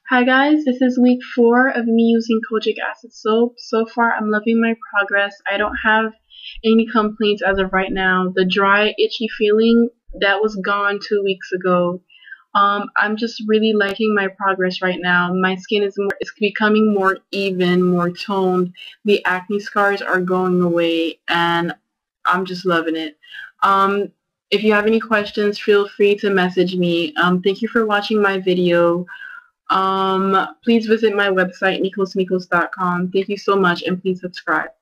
Hi guys, this is week 4 of me using Kojic acid soap. So far I'm loving my progress. I don't have any complaints as of right now. The dry, itchy feeling, that was gone 2 weeks ago. I'm just really liking my progress right now. My skin is becoming more even, more toned. The acne scars are going away and I'm just loving it. Um, if you have any questions, feel free to message me. Thank you for watching my video. Please visit my website, nikosmikos.com. Thank you so much, and please subscribe.